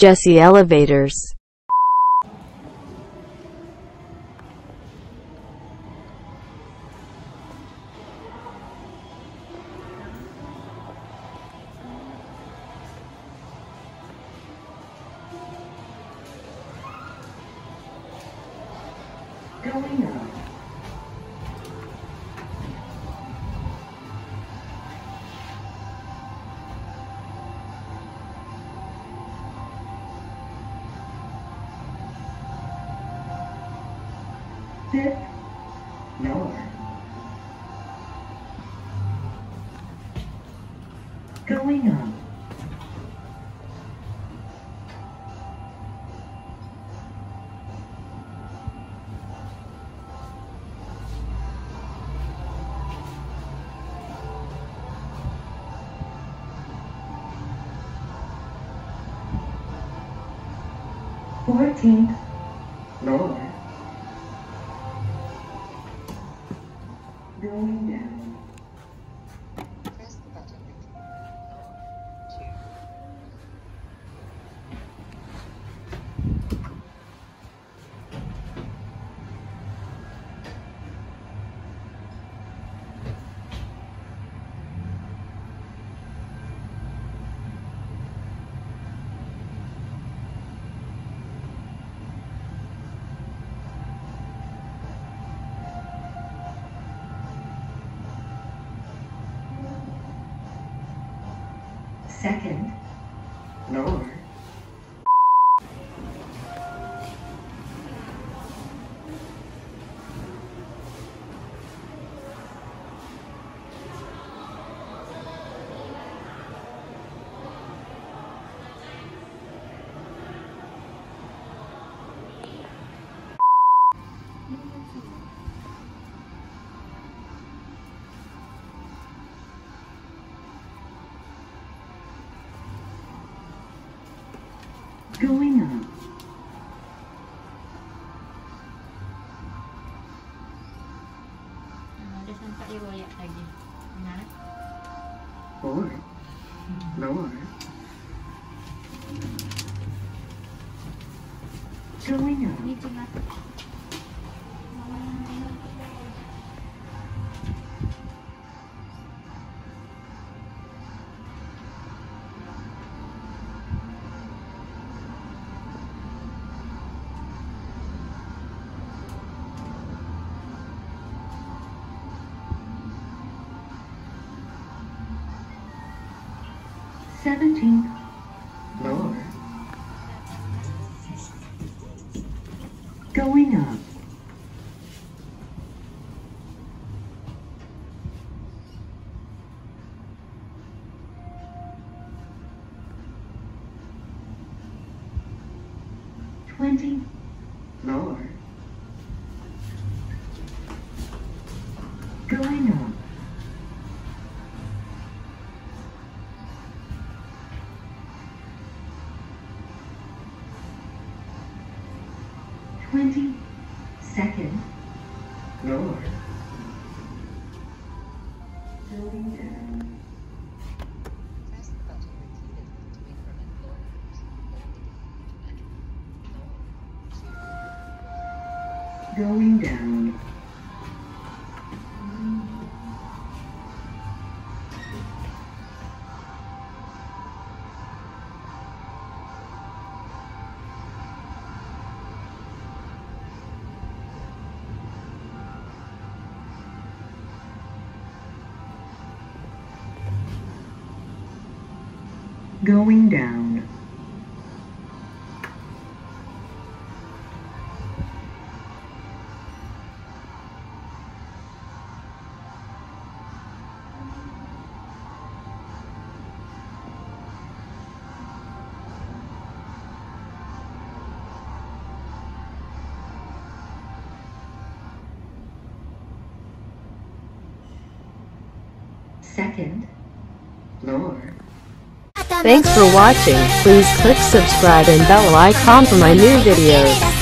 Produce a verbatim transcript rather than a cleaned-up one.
Jesse Elevators. Going up. Fifth floor. Going up. Fourteenth floor. Going down. Press the button. Two. Second floor. Going up. Ada sampai riwayat lagi. Benar? Four floor. Going up. Ini cuma Seventeenth floor. Going up. Twenty floor. Going up. Twenty second floor. Going down. press the button repeatedly to increment floor numbers. Going down. Going down. Second floor. Thanks for watching. Please click subscribe and bell icon for my new videos.